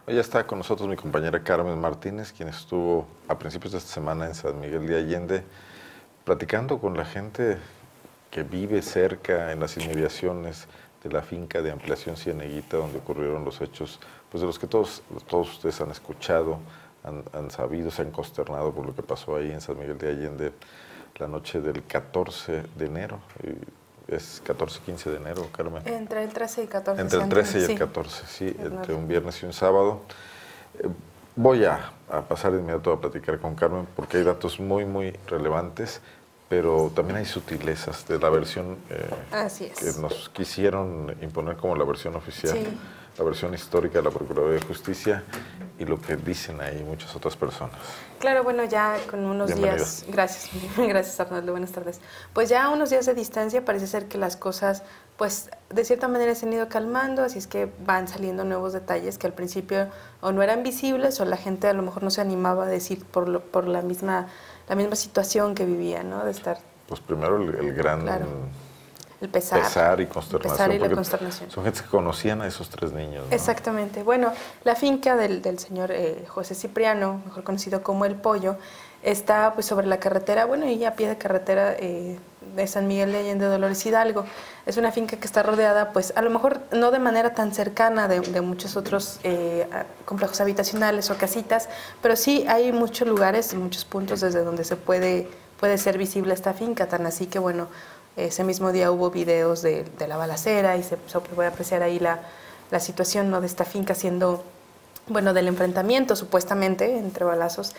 Hoy ya está con nosotros mi compañera Carmen Martínez, quien estuvo a principios de esta semana en San Miguel de Allende platicando con la gente que vive cerca, en las inmediaciones de la finca de ampliación Cieneguita, donde ocurrieron los hechos, pues de los que todos ustedes han escuchado, han sabido, se han consternado por lo que pasó ahí en San Miguel de Allende la noche del 14 de enero. Es 14-15 de enero, Carmen. Entre el 13 y 14. Entre el 13 y el 14, sí, entre un viernes y un sábado. Voy a pasar de inmediato a platicar con Carmen porque hay datos muy relevantes, pero también hay sutilezas de la versión que nos quisieron imponer como la versión oficial, la versión histórica de la Procuraduría de Justicia y lo que dicen ahí muchas otras personas. Claro, bueno, ya con unos días, gracias Arnoldo, buenas tardes. Pues ya unos días de distancia parece ser que las cosas, pues de cierta manera se han ido calmando, así es que van saliendo nuevos detalles que al principio o no eran visibles o la gente a lo mejor no se animaba a decir por la misma situación que vivía, ¿no? De estar... Pues primero el gran... Claro. El pesar y consternación. El pesar y la consternación. Son gente que conocían a esos tres niños, ¿no? Exactamente. Bueno, la finca del señor José Cipriano, mejor conocido como El Pollo, está pues sobre la carretera, bueno, y a pie de carretera de San Miguel de Allende, Dolores Hidalgo. Es una finca que está rodeada, pues a lo mejor no de manera tan cercana de muchos otros complejos habitacionales o casitas, pero sí hay muchos lugares, muchos puntos desde donde se puede ser visible esta finca, tan así que bueno, ese mismo día hubo videos de la balacera y se puede apreciar ahí la situación, ¿no?, de esta finca siendo, bueno, del enfrentamiento supuestamente entre balazos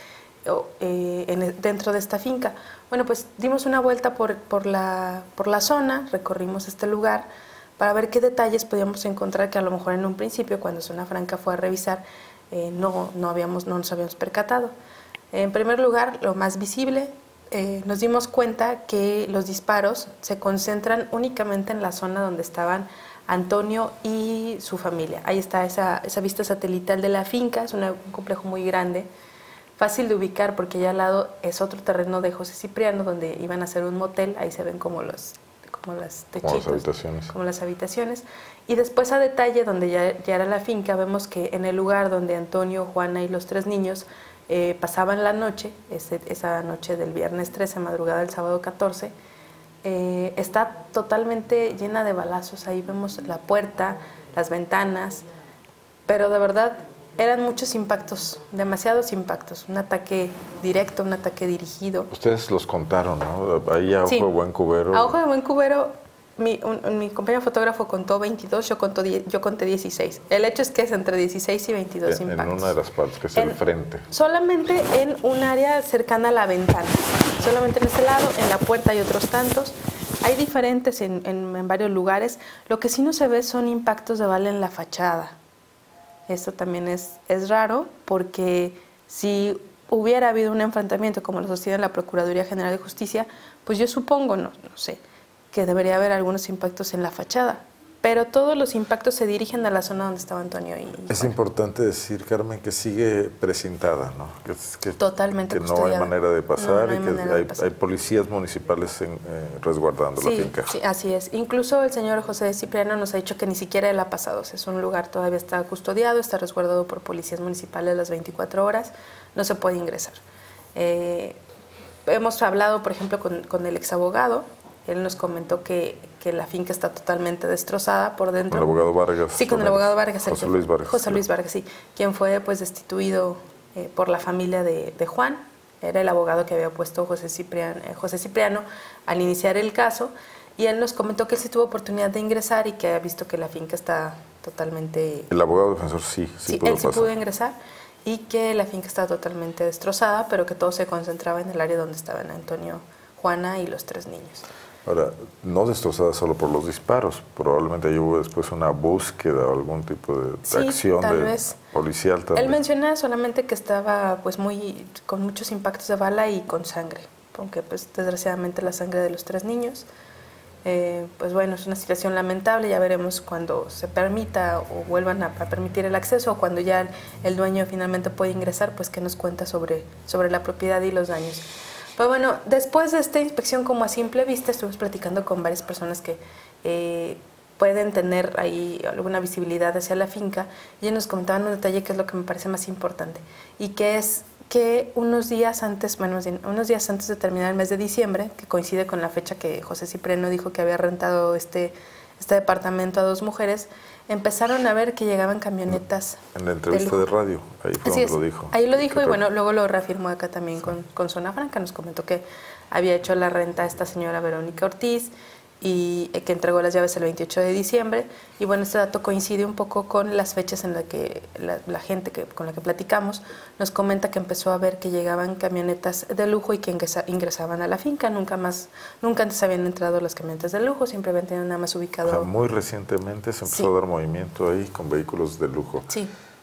dentro de esta finca. Bueno, pues dimos una vuelta por la zona, recorrimos este lugar para ver qué detalles podíamos encontrar que a lo mejor en un principio, cuando Zona Franca fue a revisar, no nos habíamos percatado. En primer lugar, lo más visible, nos dimos cuenta que los disparos se concentran únicamente en la zona donde estaban Antonio y su familia. Ahí está esa vista satelital de la finca, es un complejo muy grande, fácil de ubicar porque allá al lado es otro terreno de José Cipriano donde iban a hacer un motel, ahí se ven como las techitos, como las habitaciones. Y después a detalle, donde ya era la finca, vemos que en el lugar donde Antonio, Juana y los tres niños pasaban la noche, esa noche del viernes 13, madrugada del sábado 14, está totalmente llena de balazos. Ahí vemos la puerta, las ventanas, pero de verdad eran muchos impactos, demasiados impactos. Un ataque directo, un ataque dirigido. Ustedes los contaron, ¿no? Ahí a ojo de buen cubero. A ojo de buen cubero, mi compañero fotógrafo contó 22, yo conté 16. El hecho es que es entre 16 y 22 impactos. En una de las partes, que es el frente. Solamente en un área cercana a la ventana. Solamente en ese lado, en la puerta hay otros tantos. Hay diferentes en varios lugares. Lo que sí no se ve son impactos de bala en la fachada. Esto también es raro porque si hubiera habido un enfrentamiento como lo sostiene la Procuraduría General de Justicia, pues yo supongo, no sé, que debería haber algunos impactos en la fachada, pero todos los impactos se dirigen a la zona donde estaba Antonio y es importante decir, Carmen, que sigue precintada, ¿no? Totalmente que no hay manera de pasar y que hay policías municipales resguardando la finca. Sí, así es. Incluso el señor José Cipriano nos ha dicho que ni siquiera él ha pasado. Es un lugar todavía está custodiado, está resguardado por policías municipales las 24 horas, no se puede ingresar. Hemos hablado, por ejemplo, con el exabogado. Él nos comentó que la finca está totalmente destrozada por dentro. Con el abogado Vargas. Sí, con el abogado Vargas. José Luis Vargas. José Luis Vargas, sí. Quien fue pues destituido por la familia de Juan. Era el abogado que había puesto José Cipriano al iniciar el caso. Y él nos comentó que él sí tuvo oportunidad de ingresar y que ha visto que la finca está totalmente... El abogado defensor sí pudo pasar. Sí pudo ingresar y que la finca está totalmente destrozada, pero que todo se concentraba en el área donde estaban Antonio, Juana y los tres niños. Ahora, no destrozada solo por los disparos, probablemente hubo después una búsqueda o algún tipo de acción policial también. Él menciona solamente que estaba pues con muchos impactos de bala y con sangre, aunque pues desgraciadamente la sangre de los tres niños. Pues bueno, es una situación lamentable, ya veremos cuando se permita o vuelvan a permitir el acceso o cuando ya el dueño finalmente puede ingresar, pues que nos cuenta sobre la propiedad y los daños. Pues bueno, después de esta inspección como a simple vista, estuvimos platicando con varias personas que pueden tener ahí alguna visibilidad hacia la finca. Y ellos nos comentaban un detalle que es lo que me parece más importante, y que es que unos días antes de terminar el mes de diciembre, que coincide con la fecha que José Cipriano dijo que había rentado este departamento a 2 mujeres, empezaron a ver que llegaban camionetas. En la entrevista de radio, ahí fue donde lo dijo. Ahí lo dijo, y bueno, luego lo reafirmó acá también con Zona Franca. Nos comentó que había hecho la renta a esta señora Verónica Ortiz, y que entregó las llaves el 28 de diciembre. Y bueno, este dato coincide un poco con las fechas en las que la gente con la que platicamos nos comenta que empezó a ver que llegaban camionetas de lujo y que ingresaban a la finca. Nunca antes habían entrado las camionetas de lujo, siempre habían tenido nada más ubicado. O sea, muy recientemente se empezó a dar movimiento ahí con vehículos de lujo. Sí.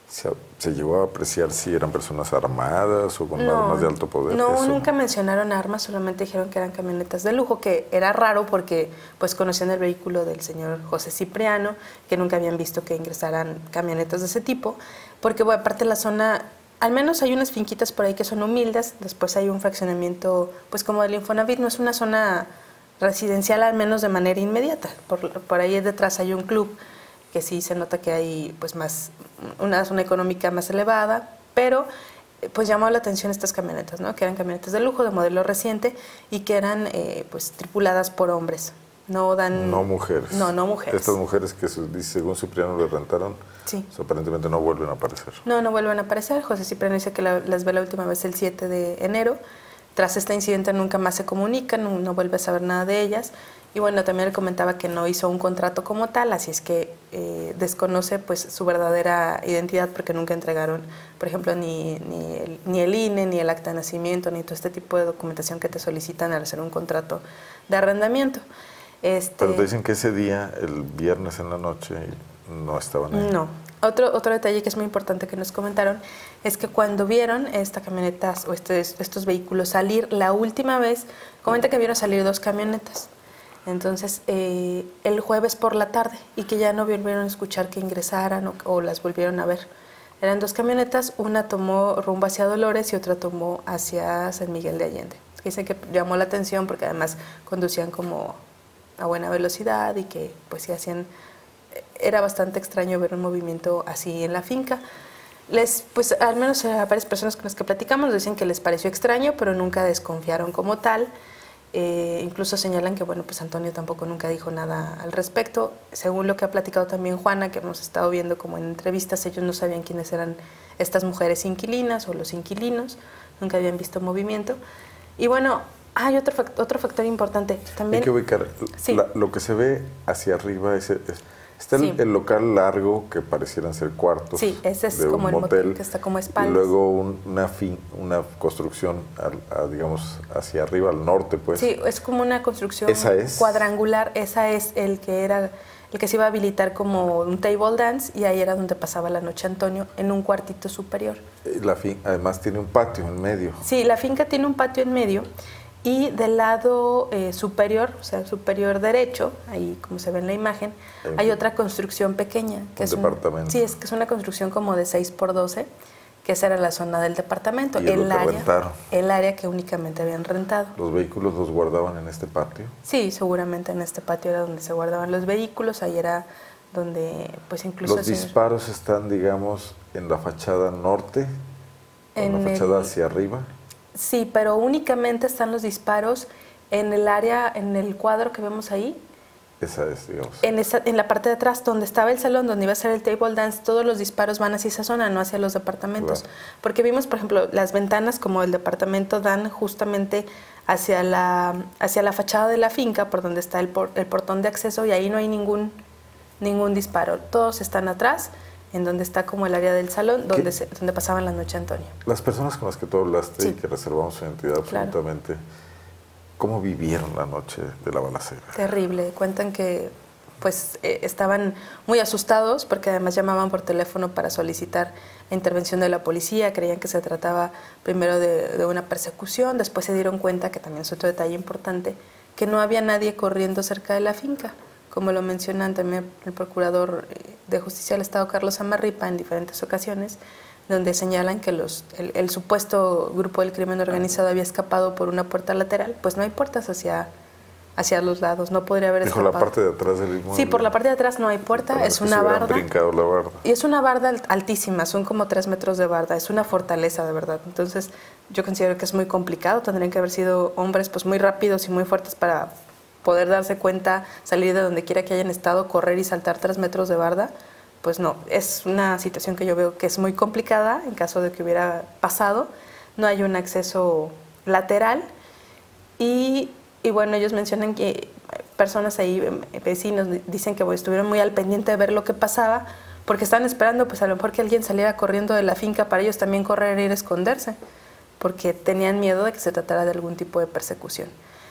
¿Se llegó a apreciar si eran personas armadas o con armas de alto poder? No, nunca mencionaron armas, solamente dijeron que eran camionetas de lujo, que era raro porque pues conocían el vehículo del señor José Cipriano, que nunca habían visto que ingresaran camionetas de ese tipo, porque bueno, aparte la zona, al menos hay unas finquitas por ahí que son humildes, después hay un fraccionamiento, pues como el Infonavit, no es una zona residencial, al menos de manera inmediata. Por ahí detrás hay un club que sí se nota que hay pues una zona económica más elevada, pero pues llamó la atención estas camionetas, ¿no? Que eran camionetas de lujo, de modelo reciente, y que eran pues tripuladas por hombres. No mujeres. No mujeres. Estas mujeres que según Cipriano le rentaron, sí, pues, aparentemente no vuelven a aparecer. No vuelven a aparecer. José Cipriano dice que las ve la última vez el 7 de enero. Tras este incidente nunca más se comunican, no vuelve a saber nada de ellas. Y bueno, también le comentaba que no hizo un contrato como tal, así es que desconoce pues su verdadera identidad, porque nunca entregaron, por ejemplo, ni el INE, ni el acta de nacimiento, ni todo este tipo de documentación que te solicitan al hacer un contrato de arrendamiento. Pero te dicen que ese día, el viernes en la noche, no estaban ahí. No. Otro detalle que es muy importante que nos comentaron es que cuando vieron esta camionetas o estos vehículos salir, la última vez, comenta que vieron salir 2 camionetas. Entonces, el jueves por la tarde, y que ya no volvieron a escuchar que ingresaran o las volvieron a ver. Eran 2 camionetas, una tomó rumbo hacia Dolores y otra tomó hacia San Miguel de Allende. Dice que llamó la atención porque además conducían como a buena velocidad y que pues sí hacían... Era bastante extraño ver un movimiento así en la finca. Pues al menos a varias personas con las que platicamos nos dicen que les pareció extraño, pero nunca desconfiaron como tal. Incluso señalan que bueno, pues Antonio tampoco nunca dijo nada al respecto. Según lo que ha platicado también Juana, que hemos estado viendo como en entrevistas, ellos no sabían quiénes eran estas mujeres inquilinas o los inquilinos, nunca habían visto movimiento. Y bueno, hay otro factor importante también. Hay que ubicar, sí, lo que se ve hacia arriba está sí, el local largo que parecieran ser cuartos. Sí, ese es como el motel que está como espaldas. Y luego una construcción, digamos, hacia arriba, al norte, pues. Sí, es como una construcción cuadrangular. Esa es el que se iba a habilitar como un table dance, y ahí era donde pasaba la noche Antonio, en un cuartito superior. Además tiene un patio en medio. Sí, la finca tiene un patio en medio. Y del lado superior, o sea, superior derecho, ahí como se ve en la imagen, hay otra construcción pequeña. Que es departamento. Sí, es que es una construcción como de 6x12, que esa era la zona del departamento. Y el área que únicamente habían rentado. ¿Los vehículos los guardaban en este patio? Sí, seguramente en este patio era donde se guardaban los vehículos, ahí era donde, pues incluso... Los disparos están, digamos, en la fachada norte, en la fachada hacia arriba. Sí, pero únicamente están los disparos en el área, en el cuadro que vemos ahí. Esa es, digamos. En la parte de atrás, donde estaba el salón, donde iba a ser el table dance, todos los disparos van hacia esa zona, no hacia los departamentos. Claro. Porque vimos, por ejemplo, las ventanas como el departamento dan justamente hacia la fachada de la finca, por donde está el portón de acceso, y ahí no hay ningún disparo. Todos están atrás, en donde está como el área del salón, donde pasaban la noche Antonio. Las personas con las que tú hablaste, sí, y que reservamos su identidad absolutamente, claro, ¿cómo vivieron la noche de la balacera? Terrible. Cuentan que pues estaban muy asustados, porque además llamaban por teléfono para solicitar la intervención de la policía. Creían que se trataba primero de una persecución, después se dieron cuenta, que también es otro detalle importante, que no había nadie corriendo cerca de la finca, como lo mencionan también el procurador de Justicia del Estado, Carlos Amarripa, en diferentes ocasiones, donde señalan que el supuesto grupo del crimen organizado había escapado por una puerta lateral. Pues no hay puertas hacia hacia los lados, no podría haber Dijo escapado. la parte de atrás del inmueble. Sí, por la parte de atrás no hay puerta, es una barda. Brincado la barda. Y es una barda altísima, son como 3 metros de barda, es una fortaleza de verdad. Entonces yo considero que es muy complicado, tendrían que haber sido hombres pues muy rápidos y muy fuertes para poder darse cuenta, salir de donde quiera que hayan estado, correr y saltar 3 metros de barda. Pues no, es una situación que yo veo que es muy complicada en caso de que hubiera pasado. No hay un acceso lateral y bueno, ellos mencionan que personas ahí, vecinos, dicen que estuvieron muy al pendiente de ver lo que pasaba porque estaban esperando pues a lo mejor que alguien saliera corriendo de la finca para ellos también correr e ir a esconderse porque tenían miedo de que se tratara de algún tipo de persecución.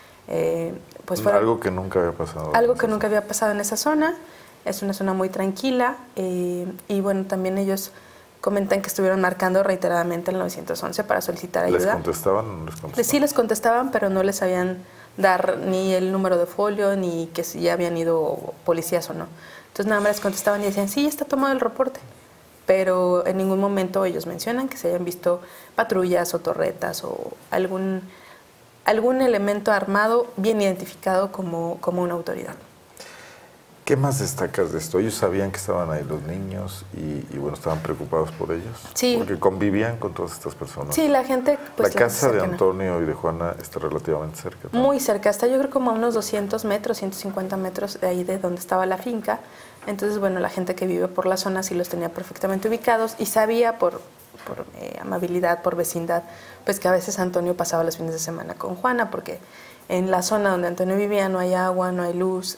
Pues algo que nunca había pasado. Algo que nunca había pasado en esa zona. Es una zona muy tranquila y bueno, también ellos comentan que estuvieron marcando reiteradamente el 911 para solicitar ayuda. ¿Les contestaban o no les contestaban? Sí les contestaban, pero no les sabían dar ni el número de folio ni que si ya habían ido policías o no. Entonces nada más les contestaban y decían, sí, ya está tomado el reporte. Pero en ningún momento ellos mencionan que se hayan visto patrullas o torretas o algún elemento armado bien identificado como una autoridad. ¿Qué más destacas de esto? Ellos sabían que estaban ahí los niños y bueno, estaban preocupados por ellos. Sí. Porque convivían con todas estas personas. Sí, la gente... Pues, la casa de Antonio y de Juana está relativamente cerca, ¿no? Muy cerca, está yo creo como a unos 200 metros, 150 metros de ahí de donde estaba la finca. Entonces, bueno, la gente que vive por la zona sí los tenía perfectamente ubicados y sabía por amabilidad, por vecindad, pues que a veces Antonio pasaba los fines de semana con Juana, porque en la zona donde Antonio vivía no hay agua, no hay luz,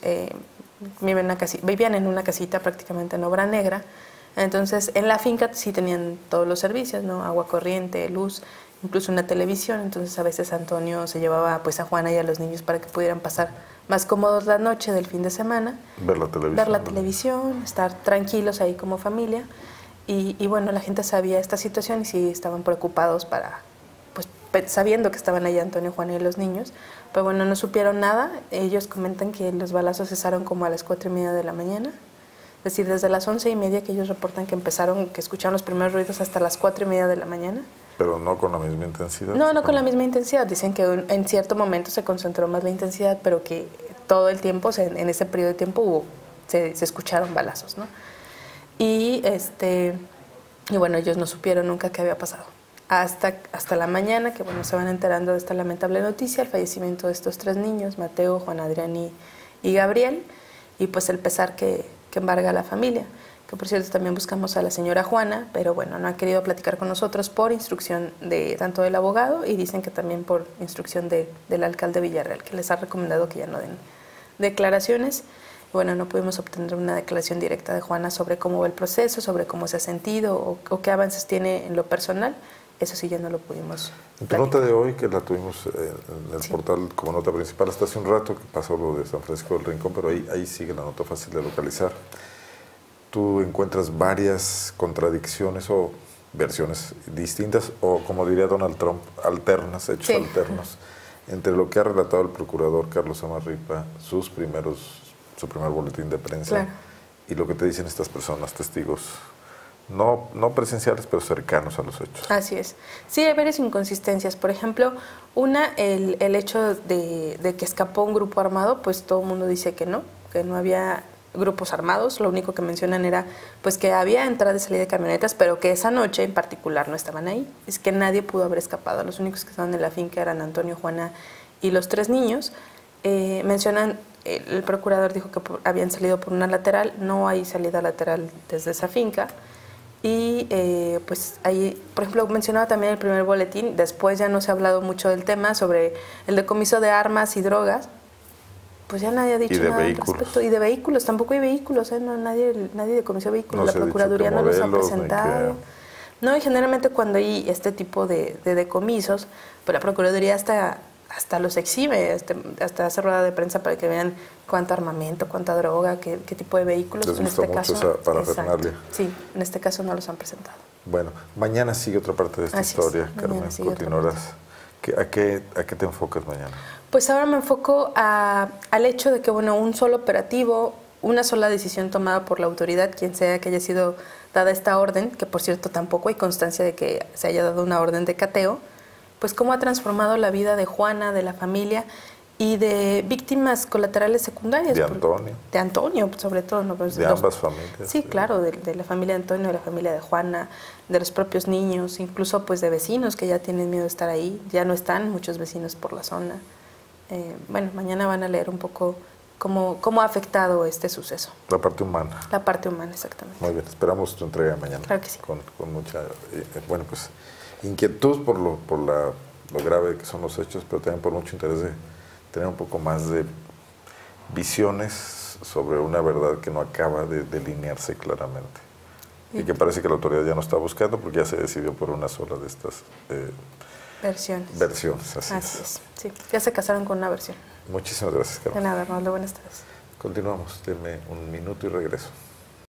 vivían en una casita prácticamente en obra negra. Entonces en la finca sí tenían todos los servicios, ¿no? Agua corriente, luz, incluso una televisión. Entonces a veces Antonio se llevaba pues a Juana y a los niños para que pudieran pasar más cómodos la noche del fin de semana, ver la televisión, estar tranquilos ahí como familia. Y bueno, la gente sabía esta situación y sí estaban preocupados para, pues sabiendo que estaban allá Antonio, Juana y los niños. Pero bueno, no supieron nada. Ellos comentan que los balazos cesaron como a las 4:30 de la mañana. Es decir, desde las 11:30 que ellos reportan que escucharon los primeros ruidos hasta las 4:30 de la mañana. Pero no con la misma intensidad. No con la misma intensidad. Dicen que en cierto momento se concentró más la intensidad, pero que todo el tiempo, en ese periodo de tiempo, se escucharon balazos, ¿no? Y bueno, ellos no supieron nunca qué había pasado. Hasta la mañana, que bueno, se van enterando de esta lamentable noticia, el fallecimiento de estos 3 niños, Mateo, Juan Adrián y Gabriel, y pues el pesar que embarga a la familia. Que por cierto también buscamos a la señora Juana, pero bueno, no ha querido platicar con nosotros por instrucción tanto del abogado y dicen que también por instrucción del alcalde Villarreal, que les ha recomendado que ya no den declaraciones. Bueno, no pudimos obtener una declaración directa de Juana sobre cómo va el proceso, sobre cómo se ha sentido o qué avances tiene en lo personal. Eso sí ya no lo pudimos En tu nota de hoy, que la tuvimos en el portal como nota principal, hasta hace un rato que pasó lo de San Francisco del Rincón, pero ahí sigue la nota fácil de localizar. Tú encuentras varias contradicciones o versiones distintas, o como diría Donald Trump, alternas, hechos alternos, entre lo que ha relatado el procurador Carlos Amarripa, su primer boletín de prensa, y lo que te dicen estas personas, testigos, no presenciales, pero cercanos a los hechos. Así es. Sí, hay varias inconsistencias. Por ejemplo, el hecho de que escapó un grupo armado, pues todo el mundo dice que no había grupos armados. Lo único que mencionan era pues que había entrada y salida de camionetas, pero que esa noche en particular no estaban ahí. Es que nadie pudo haber escapado. Los únicos que estaban en la finca eran Antonio, Juana y los 3 niños. Mencionan, el procurador dijo que habían salido por una lateral. No hay salida lateral desde esa finca. Y pues ahí, por ejemplo, mencionaba también el primer boletín, después ya no se ha hablado mucho del tema sobre el decomiso de armas y drogas, pues ya nadie ha dicho nada al respecto. Y de vehículos, tampoco hay vehículos, ¿eh? nadie decomisó vehículos, la Procuraduría no los ha presentado. No, y generalmente cuando hay este tipo de decomisos, pues la Procuraduría hasta los exhibe, hasta hace rueda de prensa para que vean cuánto armamento, cuánta droga, qué tipo de vehículos. Les gusta mucho esa parafernalia. Sí, en este caso no los han presentado. Bueno, mañana sigue otra parte de esta historia, Carmen, continuarás. ¿A qué te enfocas mañana? Pues ahora me enfoco al hecho de que, bueno, un solo operativo, una sola decisión tomada por la autoridad, quien sea que haya sido dada esta orden, que por cierto tampoco hay constancia de que se haya dado una orden de cateo, pues cómo ha transformado la vida de Juana, de la familia, y de víctimas colaterales secundarias. De Antonio. De Antonio, sobre todo. ¿no? Pues de ambas familias. Sí, claro, de la familia de Antonio, de la familia de Juana, de los propios niños, incluso pues de vecinos que ya tienen miedo de estar ahí. Ya no están muchos vecinos por la zona. Bueno, mañana van a leer un poco cómo ha afectado este suceso. La parte humana. La parte humana, exactamente. Muy bien, esperamos tu entrega mañana. Claro que sí. Con mucha, bueno, pues, inquietud por lo grave que son los hechos, pero también por mucho interés de tener un poco más de visiones sobre una verdad que no acaba de delinearse claramente. Y que parece que la autoridad ya no está buscando porque ya se decidió por una sola de estas versiones. Así es. Sí, ya se casaron con una versión. Muchísimas gracias, Carmen. De nada, Arnoldo, buenas tardes. Continuamos, denme un minuto y regreso.